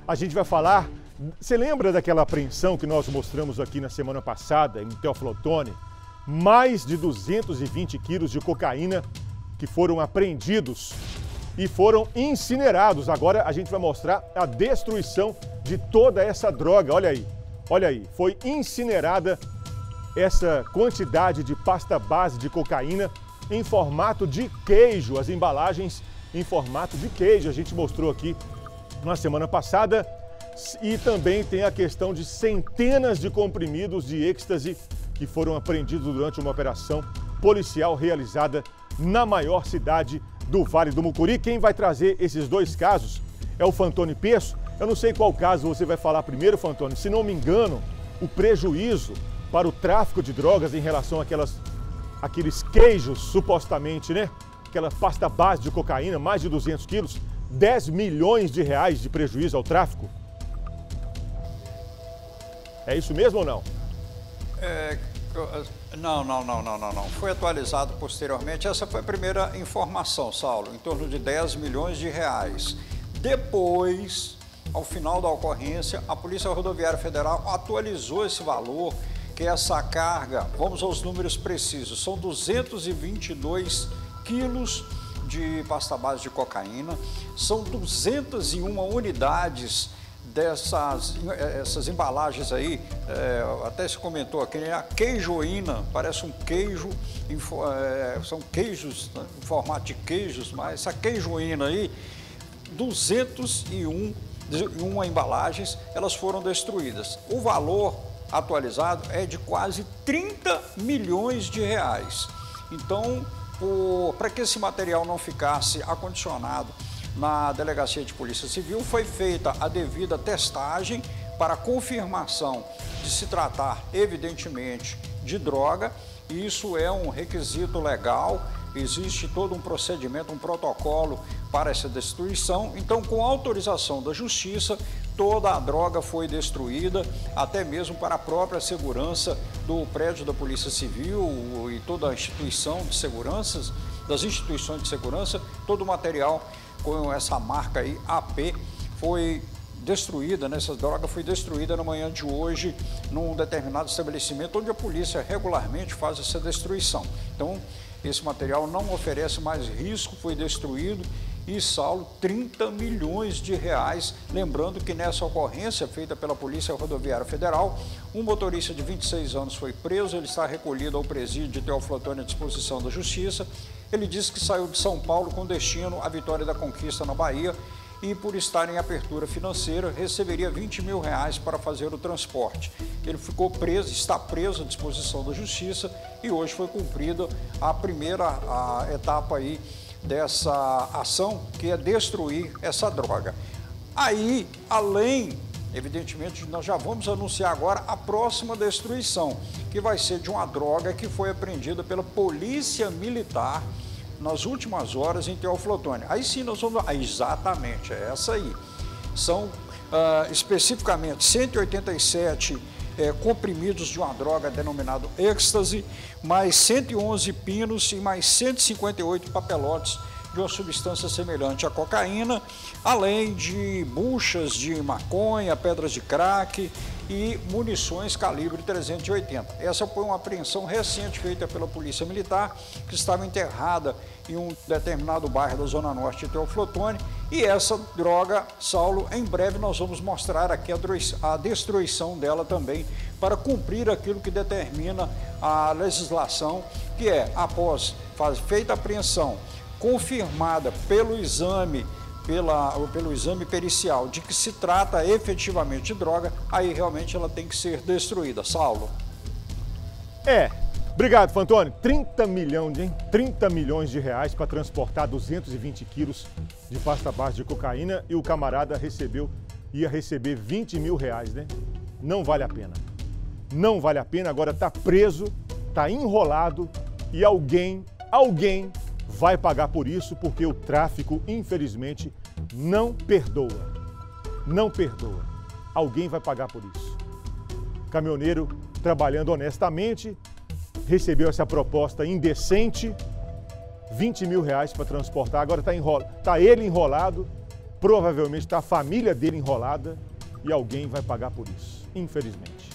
a gente vai falar... Você lembra daquela apreensão que nós mostramos aqui na semana passada, em Teófilo Otoni? Mais de 220 quilos de cocaína que foram apreendidos e foram incinerados. Agora a gente vai mostrar a destruição de toda essa droga. Olha aí, foi incinerada essa quantidade de pasta base de cocaína em formato de queijo, as embalagens em formato de queijo. A gente mostrou aqui na semana passada. E também tem a questão de centenas de comprimidos de êxtase que foram apreendidos durante uma operação policial realizada na maior cidade do Vale do Mucuri. Quem vai trazer esses dois casos é o Fantoni Peço. Eu não sei qual caso você vai falar primeiro, Fantoni. Se não me engano, o prejuízo para o tráfico de drogas em relação àqueles queijos, supostamente, né? Aquela pasta base de cocaína, mais de 200 quilos, 10 milhões de reais de prejuízo ao tráfico. É isso mesmo ou não? Não. Foi atualizado posteriormente. Essa foi a primeira informação, Saulo, em torno de 10 milhões de reais. Depois, ao final da ocorrência, a Polícia Rodoviária Federal atualizou esse valor, que essa carga, vamos aos números precisos, são 222 quilos de pasta base de cocaína, são 201 unidades essas embalagens aí, até se comentou aqui, né? A queijoína, parece um queijo, são queijos, né? Em formato de queijos, mas essa queijoína aí, 201 embalagens, elas foram destruídas. O valor atualizado é de quase 30 milhões de reais. Então, para que esse material não ficasse acondicionado na Delegacia de Polícia Civil, foi feita a devida testagem para confirmação de se tratar, evidentemente, de droga. Isso é um requisito legal, existe todo um procedimento, um protocolo para essa destruição. Então, com autorização da Justiça, toda a droga foi destruída, até mesmo para a própria segurança do prédio da Polícia Civil e toda a instituição de segurança, das instituições de segurança, todo o material com essa marca aí, AP, foi destruída, né? Essa droga foi destruída na manhã de hoje num determinado estabelecimento onde a polícia regularmente faz essa destruição. Então, esse material não oferece mais risco, foi destruído e, Saulo, 30 milhões de reais. Lembrando que nessa ocorrência feita pela Polícia Rodoviária Federal, um motorista de 26 anos foi preso, ele está recolhido ao presídio de Teófilo Otoni à disposição da Justiça. Ele disse que saiu de São Paulo com destino à Vitória da Conquista, na Bahia, e por estar em apertura financeira, receberia 20 mil reais para fazer o transporte. Ele ficou preso, está preso à disposição da Justiça e hoje foi cumprida a primeira etapa aí dessa ação, que é destruir essa droga. Aí, além, evidentemente, nós já vamos anunciar agora a próxima destruição, que vai ser de uma droga que foi apreendida pela Polícia Militar nas últimas horas em Teófilo Otoni. Aí sim nós vamos... exatamente, é essa aí. São especificamente 187 comprimidos de uma droga denominada êxtase, mais 111 pinos e mais 158 papelotes de uma substância semelhante à cocaína, além de buchas de maconha, pedras de crack e munições calibre 380. Essa foi uma apreensão recente feita pela Polícia Militar, que estava enterrada em um determinado bairro da Zona Norte de Teófilo Otoni. E essa droga, Saulo, em breve nós vamos mostrar aqui a destruição dela também, para cumprir aquilo que determina a legislação, que é, após feita a apreensão, confirmada pelo exame pericial de que se trata efetivamente de droga, aí realmente ela tem que ser destruída. Saulo. Obrigado, Fantoni. 30 milhões de reais para transportar 220 quilos de pasta base de cocaína e o camarada ia receber 20 mil reais, né? Não vale a pena. Não vale a pena, agora está preso, está enrolado e alguém vai pagar por isso, porque o tráfico, infelizmente, não perdoa. Não perdoa. Alguém vai pagar por isso. Caminhoneiro trabalhando honestamente, recebeu essa proposta indecente, 20 mil reais para transportar, agora está ele enrolado provavelmente está a família dele enrolada e alguém vai pagar por isso, infelizmente.